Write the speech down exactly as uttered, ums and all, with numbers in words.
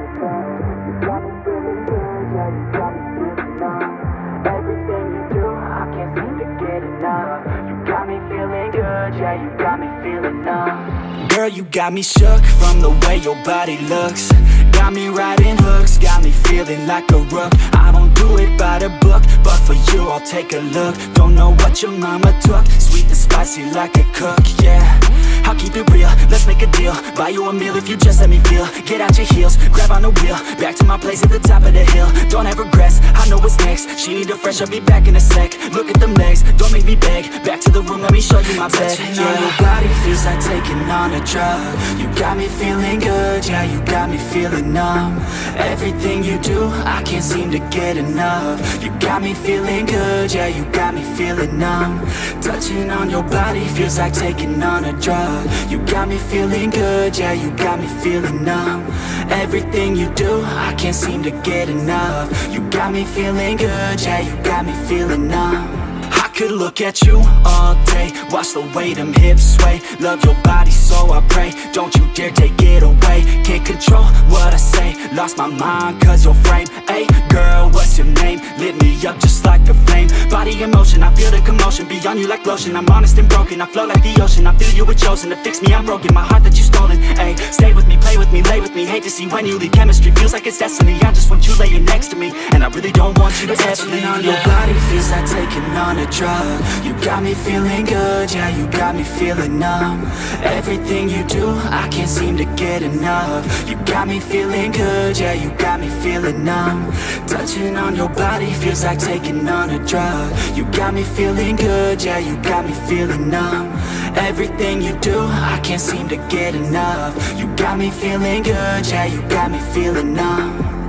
got me feeling good, yeah, you got me feeling numb. Everything you do, I can't seem to get enough. You got me feeling good, yeah, you got me feeling numb. Girl, you got me shook from the way your body looks. Got me riding hooks, got me feeling like a rook. I don't do it by the book, but for you I'll take a look. Don't know what your mama took, sweet and spicy like a cook, yeah. I'll keep it real, let's make a deal. Buy you a meal if you just let me feel. Get out your heels, grab on the wheel. Back to my place at the top of the hill. Don't have regrets, I know what's next. She need a fresh, I'll be back in a sec. Look at them legs, don't make me beg. Back to the room, let me show you my bed. Touching yeah. on your body feels like taking on a drug. You got me feeling good, yeah, you got me feeling numb. Everything you do, I can't seem to get enough. You got me feeling good, yeah, you got me feeling numb. Touching on your body feels like taking on a drug. You got me feeling good, yeah, you got me feeling numb. Everything you do, I can't seem to get enough. You got me feeling good, yeah, you got me feeling numb. I could look at you all day, watch the way them hips sway. Love your body so I pray, don't you dare take it away. Can't control what I say, lost my mind cause your frame. Hey girl, what's your name? Lit me up just like a flame. Body in motion, I feel the commotion. Beyond you like lotion, I'm honest and broken. I flow like the ocean, I feel you were chosen to fix me, I'm broken. My heart that you stolen, hey. Stay with me, play with me, lay with me. Hate to see when you leave, chemistry feels like it's destiny. I just want you laying next to me, and I really don't want you to ever leave. On your body feels like taking on a drug. You got me feeling good, yeah, you got me feeling numb. Everything you do, I can't seem to get enough. You got me feeling good, yeah, you got me feeling numb. Touching on your body feels like taking on a drug. You got me feeling good, yeah, you got me feeling numb. Everything you do, I can't seem to get enough. You got me feeling good, yeah, you got me feeling numb.